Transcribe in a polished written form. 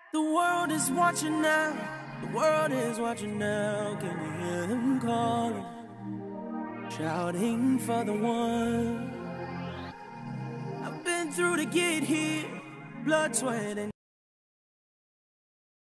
The world is watching now. The world is watching now. Can you hear them calling? Shouting for the one. I've been through to get here. Blood, sweat, and